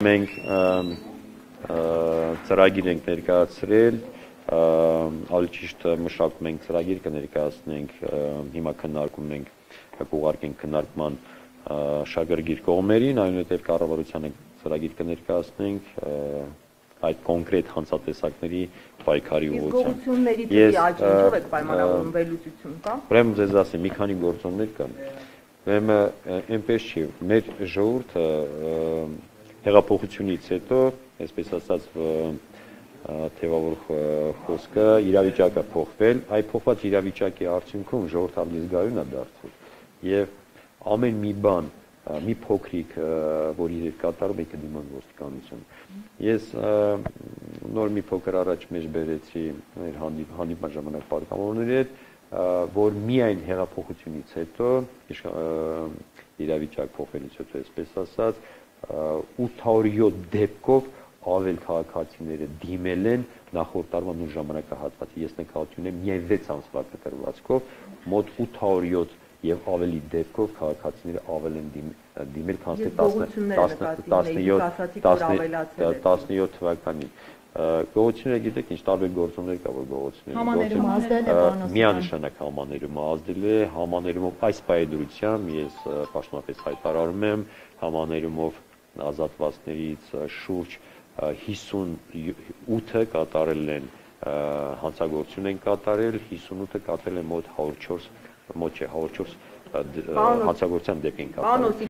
մենք ծրագիր ենք ներկայացրել, ավելի ճիշտ մշակում ենք ծրագիր կներկայացնենք, հիմա քննարկում ենք, կուղարկենք քննարկման շահագրգիռ կողմերին, այնուհետև կառավարությանը ծրագիր կներկայացնենք այդ կոնկրետ հանցատեսակների պայքարի ուղղությամբ։ Իսկ գողությունների դեպի աճը ինչով եք պայմանավորում, վերլուծություն կա։ Ուրեմն ձեզ ասեմ, մի քանի գործոններ կան։ Ուրեմն այնպես չի, մեր ժողովուրդը հեղափոխությունից հետո, այսպես ասած, թեւավոր խոսքը իրավիճակը փոխվել, այդ փոխված իրավիճակի արդյունքում ժողովուրդը ավելի զգայուն է դարձել եւ ամեն մի բան մի փոքրիկ, որ իր կատարում է կդիման ոստիկանություն։ Ես նոր մի փոքր առաջ մեջ բերեցի մեր հանդիպման ժամանակ պատգամավորների հետ, որ միայն հեղափոխությունից հետո իրավիճակ փոխելուց հետո, այսպես ասած, 807 դեպքով ավել քաղաքացիները դիմել են նախորդ տարվա նույն ժամանակահատվածի։ Ես նկատի ունեմ միայն 6 ամսվա կտրվածքով մոտ 807 եւ ավելի դեպքով քաղաքացիները ավել են դիմել, քան թե 17 թվականին։ Գողությունները գիտեք ինչ տարբեր գործոններ կա, որ գողությունները Համաներում ազդել է բանոց։ միանշանակ համաներում ազդել է, համաներումով այս պայդրությամբ ես պաշտոնապես հայտարարում եմ, համաներումով ազատվածներից շուրջ 58-ը կատարել են հանցագործություն են կատարել, 58-ը կատարել են մոտ 104 հանցագործության դեպք են կատարել։